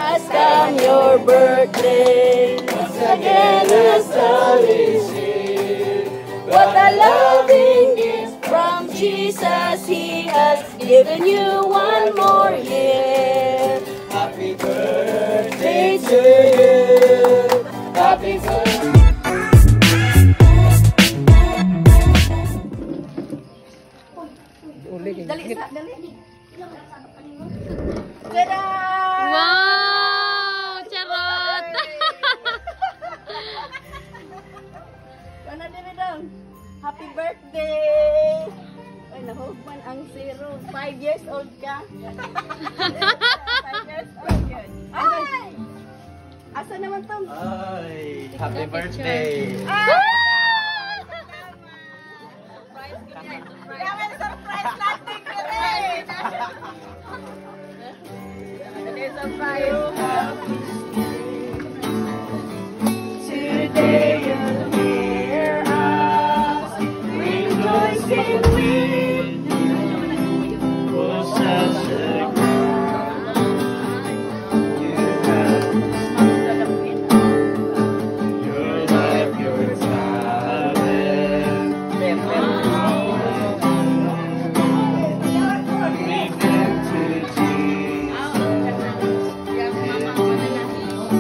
just on your birthday. Once again a star is here. What a loving gift from Jesus, He has given you one more year. Happy birthday to you. Happy birthday. Dali, dali. Tada! Wow! Charot! Ano din daw? Happy birthday! Ay, nahugman ang 0. 5 years old ka? 5 years old yun. Ay! Asa naman to? Ay, happy birthday! Kailangan surprise natin ka rin! Surprise! Today you'll hear us rejoicing with you. For such a God you have. Your life, your talent. Bring them to Jesus.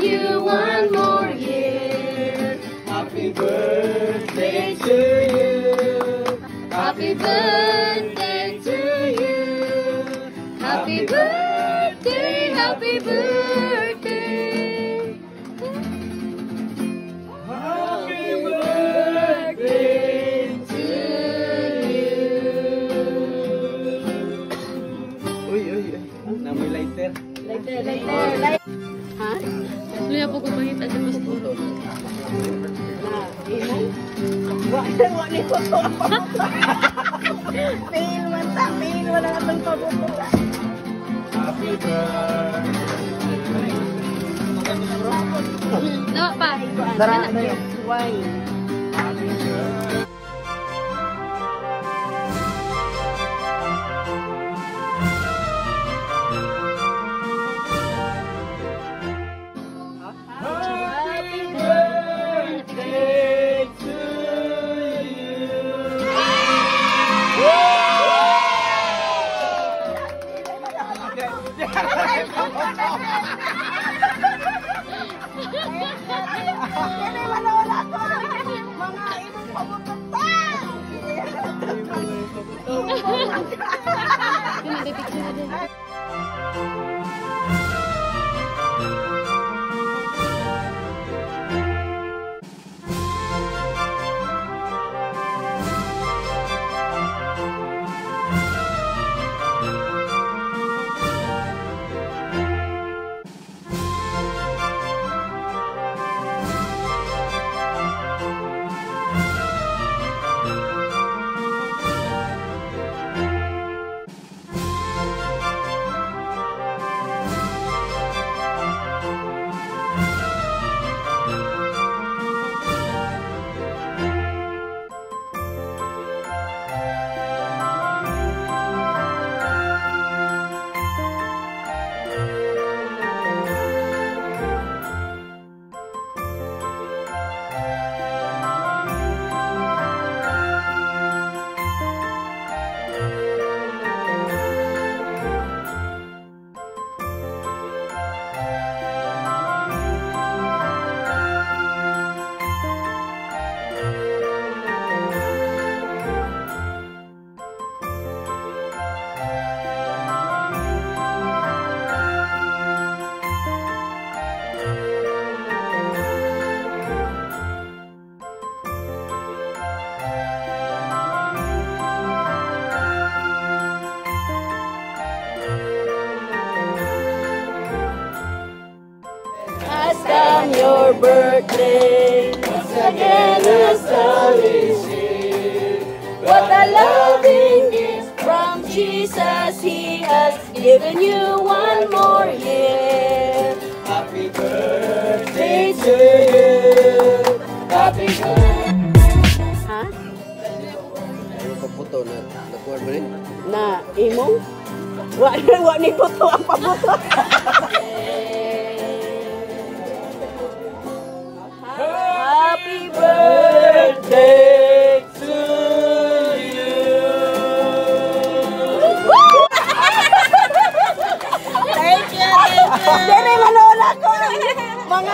you one more year. Happy birthday to you. Happy birthday to you. Happy birthday, happy birthday. Happy birthday To you. Uy, uy, uy. Namoy lighter. Lighter. Ha? Luya po ko mahita sa pasturo. Wala ko to. Tingin man ta, tingin wala na itong pabuto. Happy birthday. No, pa. Dara na yun. Wine. Happy birthday. Happy birthday to you. Hindi wala ko. Mga ibang pabuto pa. Pinag-picture na din. On your birthday, once again a celebration. What a loving gift from Jesus, He has given you one more year. Happy birthday To you, happy birthday. Ha? Ano pa puto na nakuha mo rin? Na imong? Wa ni buto ang pabuto. Happy birthday to you. Thank you. Dere manola ko. Mga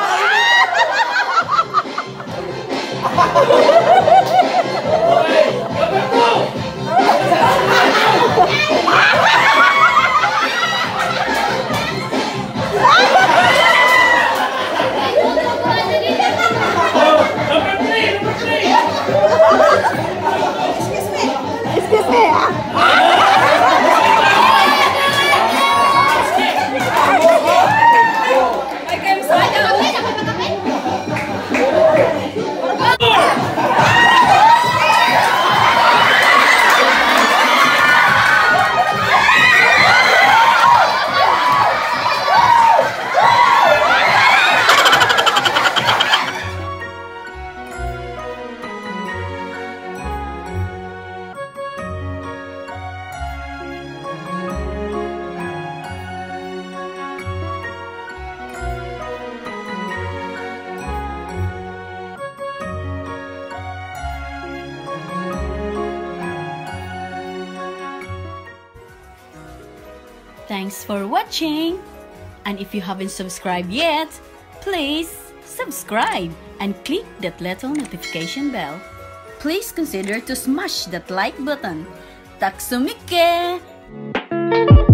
Excuse me, Thanks for watching! And if you haven't subscribed yet, Please subscribe and click that little notification bell. Please consider to smash that like button. Tack så mycket!